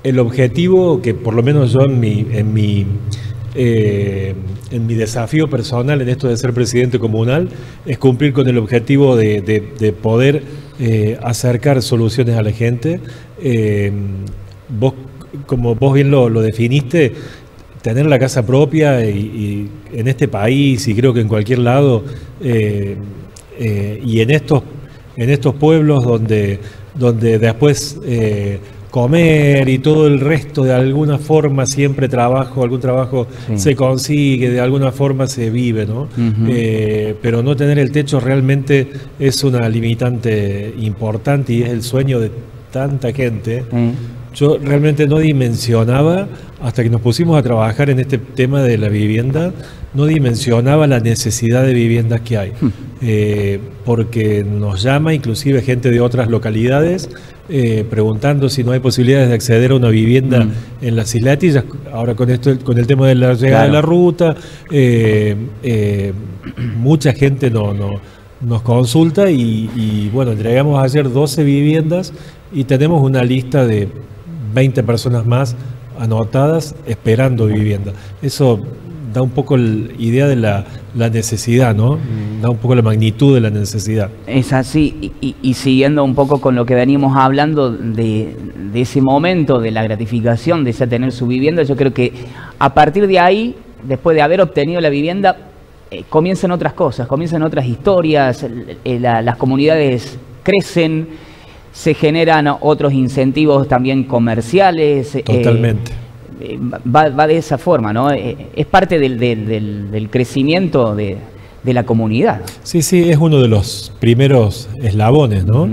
el objetivo que por lo menos yo en mi desafío personal en esto de ser presidente comunal es cumplir con el objetivo de poder acercar soluciones a la gente. Vos, como vos bien lo definiste, tener la casa propia y en este país y creo que en cualquier lado y en estos pueblos donde después comer y todo el resto de alguna forma siempre algún trabajo sí, se consigue, de alguna forma se vive, ¿no? Pero no tener el techo realmente es una limitante importante y es el sueño de tanta gente. Yo realmente no dimensionaba, hasta que nos pusimos a trabajar en este tema de la vivienda, no dimensionaba la necesidad de viviendas que hay. Porque nos llama inclusive gente de otras localidades preguntando si no hay posibilidades de acceder a una vivienda en las Isletillas. Ahora con el tema de la llegada de la ruta, mucha gente nos consulta y bueno, entregamos ayer 12 viviendas y tenemos una lista de 20 personas más anotadas esperando vivienda. Eso da un poco la idea de la necesidad, ¿no? Da un poco la magnitud de la necesidad. Es así, y siguiendo un poco con lo que venimos hablando de ese momento, de la gratificación, de ese tener su vivienda, yo creo que a partir de ahí, después de haber obtenido la vivienda, comienzan otras cosas, comienzan otras historias, las comunidades crecen, se generan otros incentivos también comerciales. Totalmente. Va de esa forma, ¿no? Es parte del crecimiento de la comunidad. Sí, sí, es uno de los primeros eslabones, ¿no?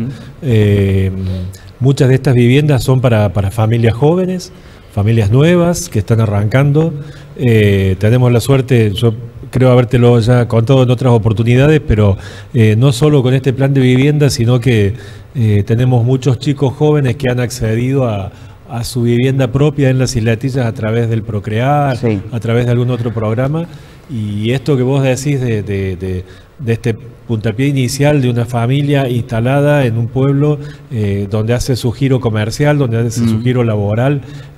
Muchas de estas viviendas son para familias jóvenes, familias nuevas que están arrancando. Tenemos la suerte, yo creo habértelo ya contado en otras oportunidades, pero no solo con este plan de vivienda, sino que tenemos muchos chicos jóvenes que han accedido a su vivienda propia en las Isletillas a través del Procrear, sí, a través de algún otro programa. Y esto que vos decís de este puntapié inicial de una familia instalada en un pueblo donde hace su giro comercial, donde hace su giro laboral,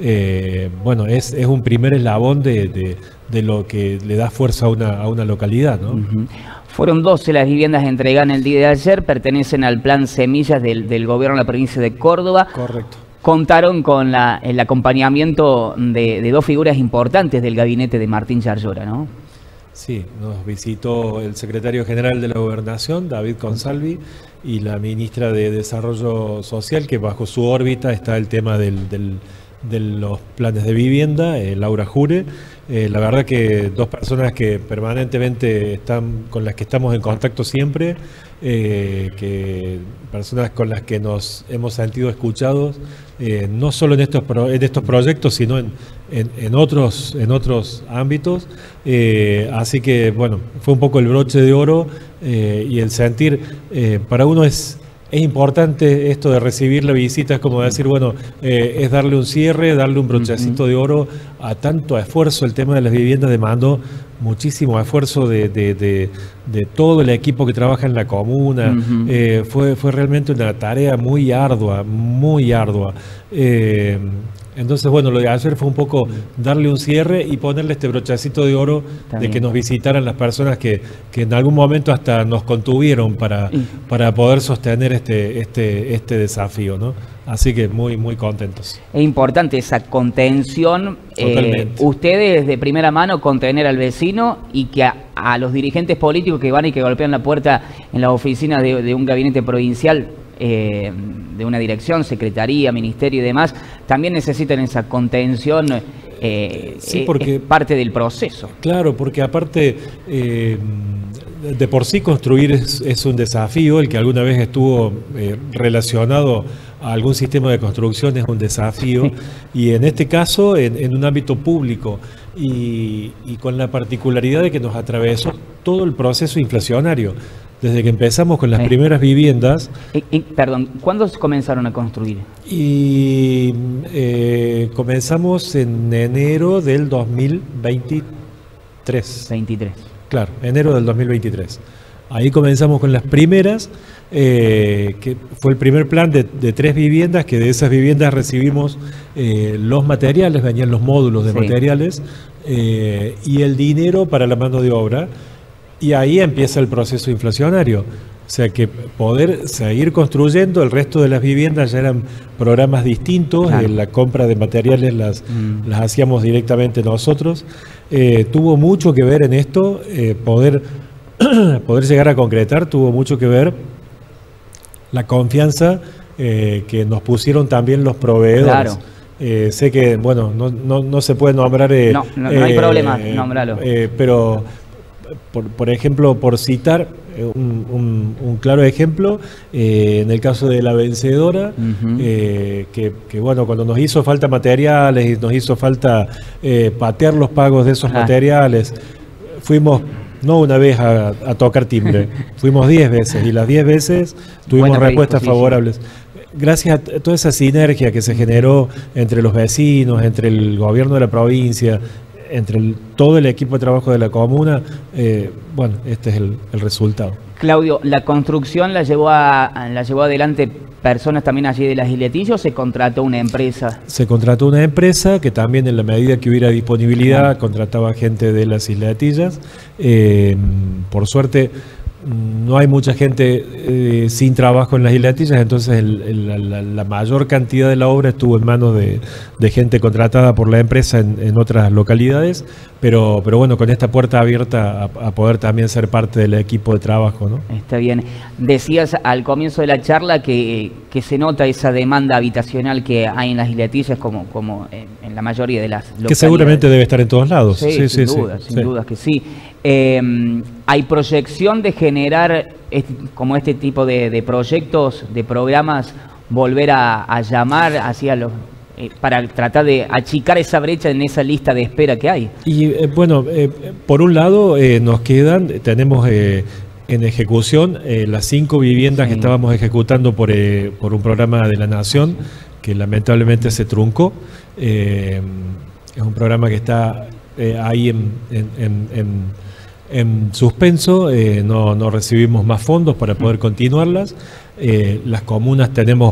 bueno, es un primer eslabón de lo que le da fuerza a una localidad, ¿no? Fueron 12 las viviendas entregadas en el día de ayer, pertenecen al plan Semillas del gobierno de la provincia de Córdoba. Correcto. Contaron con el acompañamiento de dos figuras importantes del gabinete de Martín Yarlora, ¿no? Sí, nos visitó el secretario general de la Gobernación, David Consalvi, y la ministra de Desarrollo Social, que bajo su órbita está el tema de los planes de vivienda, Laura Jure. La verdad que dos personas que permanentemente con las que estamos en contacto siempre, personas con las que nos hemos sentido escuchados, no solo en estos proyectos, sino en otros ámbitos. Así que bueno, fue un poco el broche de oro y el sentir, para uno es importante esto de recibir la visita, es como decir, bueno, es darle un cierre, darle un brochecito de oro a tanto esfuerzo. El tema de las viviendas demandó muchísimo esfuerzo de todo el equipo que trabaja en la comuna. Fue realmente una tarea muy ardua, muy ardua. Entonces, bueno, lo de ayer fue un poco darle un cierre y ponerle este brochacito de oro de que nos visitaran las personas que en algún momento hasta nos contuvieron para poder sostener este desafío, ¿no? Así que muy, muy contentos. Es importante esa contención. Ustedes de primera mano contener al vecino y que a los dirigentes políticos que van y que golpean la puerta en las oficinas de un gabinete provincial, de una dirección, secretaría, ministerio y demás, también necesitan esa contención. Sí, porque es parte del proceso. Claro, porque aparte de por sí construir es un desafío. El que alguna vez estuvo relacionado a algún sistema de construcción es un desafío, y en este caso en un ámbito público y con la particularidad de que nos atravesó todo el proceso inflacionario. Desde que empezamos con las primeras viviendas. Perdón, ¿cuándo comenzaron a construir? Y comenzamos en enero del 2023. 23. Claro, enero del 2023. Ahí comenzamos con las primeras, que fue el primer plan de 3 viviendas, que de esas viviendas recibimos los materiales, venían los módulos de materiales y el dinero para la mano de obra, y ahí empieza el proceso inflacionario. O sea que poder seguir construyendo, el resto de las viviendas ya eran programas distintos, claro. La compra de materiales las hacíamos directamente nosotros. Tuvo mucho que ver en esto, poder llegar a concretar, tuvo mucho que ver la confianza que nos pusieron también los proveedores. Claro. Sé que, bueno, no se puede nombrar... no hay problema, nómbralo. Pero, por ejemplo, por citar un claro ejemplo, en el caso de La Vencedora, que bueno, cuando nos hizo falta materiales y nos hizo falta patear los pagos de esos materiales, fuimos... No una vez a tocar timbre, fuimos 10 veces y las 10 veces tuvimos respuestas favorables. Gracias a toda esa sinergia que se generó entre los vecinos, entre el gobierno de la provincia, entre todo el equipo de trabajo de la comuna, bueno, este es el resultado. Claudio, ¿la construcción la llevó adelante personas también allí de las Isletillas o se contrató una empresa? Se contrató una empresa que también, en la medida que hubiera disponibilidad, contrataba gente de las Isletillas. Por suerte no hay mucha gente sin trabajo en las Isletillas, entonces la mayor cantidad de la obra estuvo en manos de gente contratada por la empresa en otras localidades, pero bueno, con esta puerta abierta a poder también ser parte del equipo de trabajo, ¿no? Está bien. Decías al comienzo de la charla que se nota esa demanda habitacional que hay en las Isletillas como en la mayoría de las localidades. Que seguramente debe estar en todos lados. Sí, sin dudas que sí. ¿Hay proyección de generar como este tipo de proyectos, de programas, volver a llamar hacia los... para tratar de achicar esa brecha en esa lista de espera que hay? Y bueno, por un lado tenemos en ejecución las 5 viviendas que estábamos ejecutando por un programa de la Nación, que lamentablemente se truncó. Es un programa que está ahí en suspenso, no recibimos más fondos para poder continuarlas. Las comunas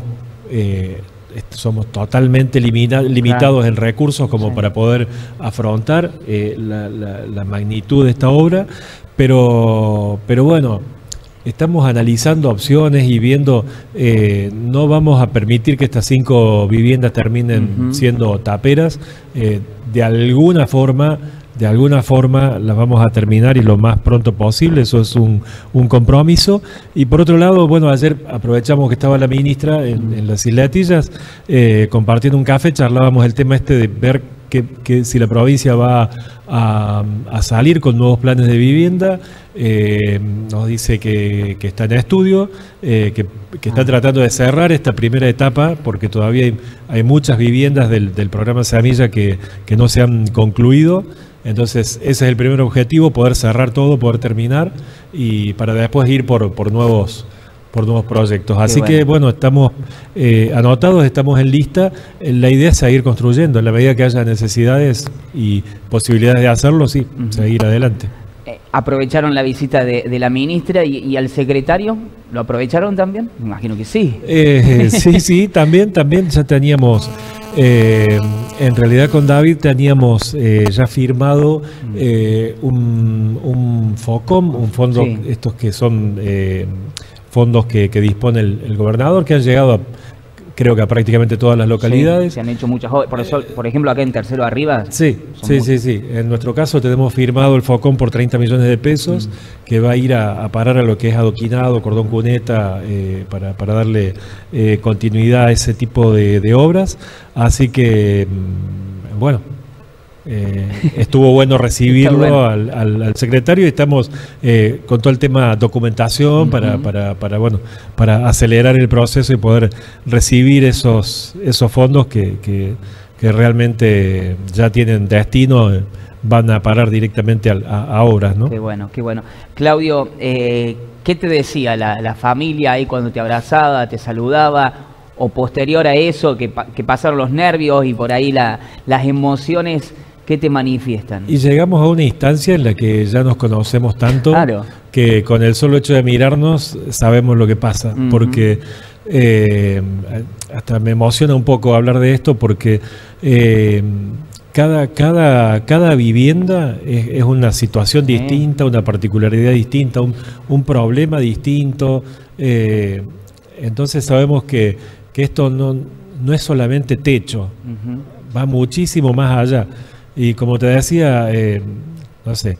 somos totalmente limitados en recursos como para poder afrontar la magnitud de esta obra, pero bueno, estamos analizando opciones y viendo, no vamos a permitir que estas 5 viviendas terminen siendo taperas. De alguna forma las vamos a terminar, y lo más pronto posible. Eso es un compromiso. Y por otro lado, bueno, ayer aprovechamos que estaba la ministra en las Isletillas compartiendo un café, charlábamos el tema de ver que si la provincia va a salir con nuevos planes de vivienda. Nos dice que está en estudio, que está tratando de cerrar esta primera etapa, porque todavía hay muchas viviendas del programa Semilla que no se han concluido. Entonces ese es el primer objetivo, poder cerrar todo, poder terminar, y para después ir por nuevos proyectos. Así que bueno, estamos anotados, estamos en lista. La idea es seguir construyendo, en la medida que haya necesidades y posibilidades de hacerlo, sí, seguir adelante. ¿Aprovecharon la visita de la ministra y al secretario? ¿Lo aprovecharon también? Me imagino que sí. Sí, también ya teníamos... en realidad con David teníamos ya firmado un FOCOM, un fondo, estos que son fondos que dispone el gobernador, que han llegado creo que a prácticamente todas las localidades. Se han hecho muchas obras, por ejemplo acá en Tercero Arriba. Sí. En nuestro caso tenemos firmado el FOCOM por 30 millones de pesos, que va a ir a parar a lo que es adoquinado, cordón cuneta, para darle continuidad a ese tipo de obras. Así que, bueno, estuvo bueno recibirlo al secretario, y estamos con todo el tema documentación para acelerar el proceso y poder recibir esos fondos que realmente ya tienen destino, van a parar directamente a obras, ¿no? Qué bueno. Claudio, ¿qué te decía la familia ahí cuando te abrazaba, te saludaba? O posterior a eso, que pasaron los nervios y por ahí las emociones, ¿Qué te manifiestan? Y llegamos a una instancia en la que ya nos conocemos tanto, Claro. que con el solo hecho de mirarnos sabemos lo que pasa, porque hasta me emociona un poco hablar de esto, porque cada vivienda es una situación distinta, una particularidad distinta, un problema distinto. Entonces sabemos que esto no es solamente techo, va muchísimo más allá. Y como te decía, no sé,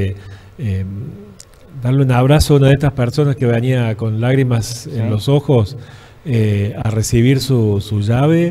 darle un abrazo a una de estas personas que venía con lágrimas en los ojos a recibir su llave,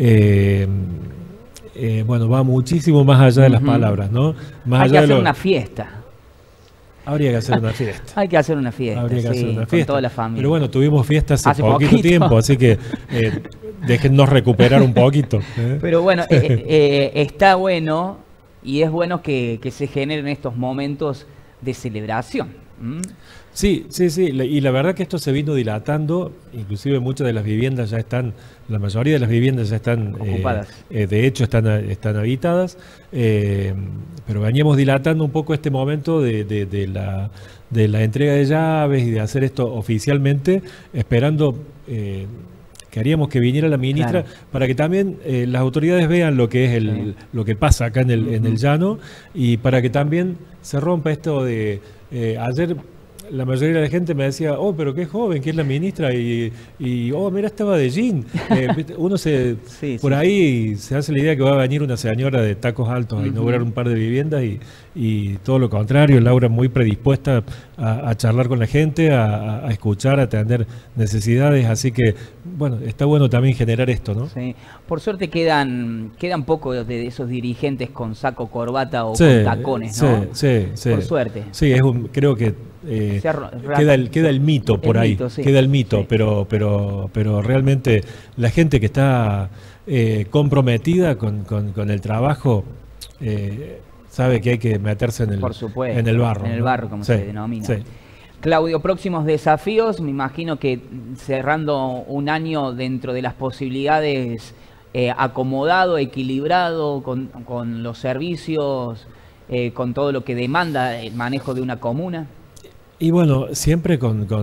bueno, va muchísimo más allá de las palabras, ¿no? Más Hay que allá hacer una fiesta. Habría que hacer una fiesta. Hay que hacer una fiesta, Habría que hacer una fiesta. con toda la familia. Pero bueno, tuvimos fiesta hace poquito poquito tiempo, así que déjennos recuperar un poquito. Pero bueno, está bueno y es bueno que se generen estos momentos de celebración. Sí. Y la verdad que esto se vino dilatando, inclusive muchas de las viviendas ya están, la mayoría de las viviendas ya están ocupadas. De hecho están habitadas, pero veníamos dilatando un poco este momento de la entrega de llaves y de hacer esto oficialmente, esperando queríamos que viniera la ministra para que también las autoridades vean lo que es lo que pasa acá en el llano, y para que también se rompa esto de ayer. La mayoría de la gente me decía, oh, pero qué joven, que es la ministra, y oh, mira, estaba de jean. Uno por ahí se hace la idea que va a venir una señora de tacos altos a inaugurar un par de viviendas, y todo lo contrario. Laura muy predispuesta a charlar con la gente, a escuchar, a atender necesidades, así que, bueno, está bueno también generar esto, ¿no? Sí. Por suerte quedan pocos de esos dirigentes con saco, corbata o con tacones, ¿no? Sí. Por suerte. Sí, creo que queda el mito por ahí, queda el mito, pero realmente la gente que está comprometida con el trabajo sabe que hay que meterse por supuesto, en el barro. En el barro, como se denomina. Sí. Claudio, próximos desafíos, me imagino que cerrando un año dentro de las posibilidades, acomodado, equilibrado, con los servicios, con todo lo que demanda el manejo de una comuna. Y bueno, siempre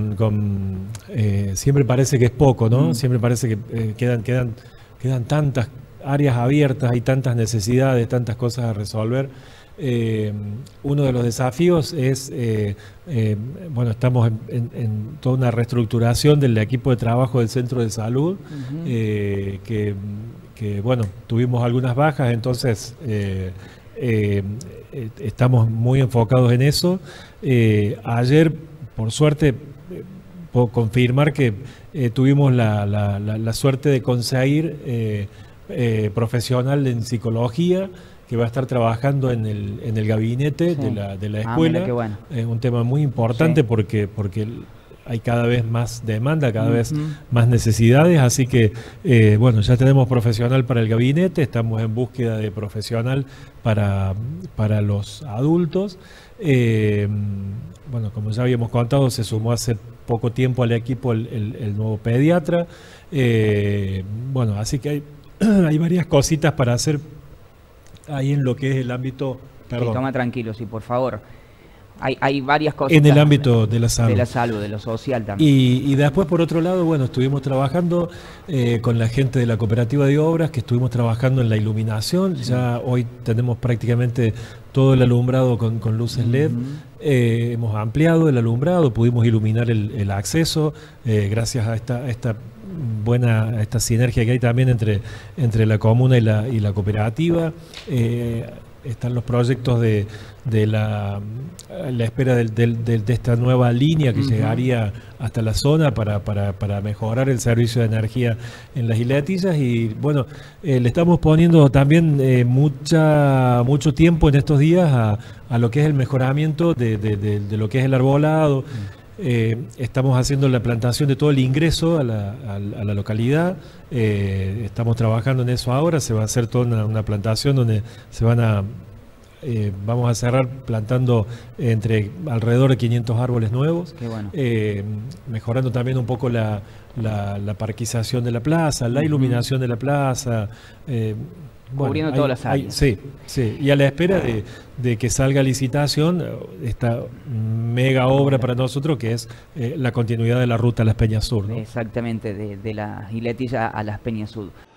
siempre parece que es poco, ¿no? Siempre parece que quedan tantas áreas abiertas, hay tantas necesidades, tantas cosas a resolver. Uno de los desafíos es, bueno, estamos en toda una reestructuración del equipo de trabajo del centro de salud, que bueno, tuvimos algunas bajas, entonces estamos muy enfocados en eso. Ayer, por suerte, puedo confirmar que tuvimos la suerte de conseguir profesional en psicología que va a estar trabajando en el gabinete de la escuela. Qué bueno. Es un tema muy importante porque hay cada vez más demanda, cada vez más necesidades, así que bueno, ya tenemos profesional para el gabinete, estamos en búsqueda de profesional para los adultos. Bueno, como ya habíamos contado, se sumó hace poco tiempo al equipo el nuevo pediatra. Bueno, así que hay varias cositas para hacer ahí en lo que es el ámbito... Perdón. Sí, toma tranquilo, sí, por favor. Hay varias cosas. En el ámbito de la salud. De la salud, de lo social también. Y después, por otro lado, bueno, estuvimos trabajando con la gente de la cooperativa de obras, que estuvimos trabajando en la iluminación. Ya hoy tenemos prácticamente todo el alumbrado con luces LED. Hemos ampliado el alumbrado, pudimos iluminar el acceso, gracias a esta sinergia que hay también entre la comuna y la cooperativa. Están los proyectos de la espera de esta nueva línea que llegaría hasta la zona para mejorar el servicio de energía en las isletillas, y bueno, le estamos poniendo también mucho tiempo en estos días a lo que es el mejoramiento de lo que es el arbolado. Estamos haciendo la plantación de todo el ingreso a la localidad. Estamos trabajando en eso ahora. Se va a hacer toda una plantación donde vamos a cerrar plantando alrededor de 500 árboles nuevos. Qué bueno. Mejorando también un poco la parquización de la plaza, la iluminación de la plaza. cubriendo todas las áreas. Sí, sí. Y a la espera de que salga a licitación esta mega obra para nosotros, que es la continuidad de la ruta a Las Peñas Sur, ¿no? Exactamente, de la Giletilla a Las Peñas Sur.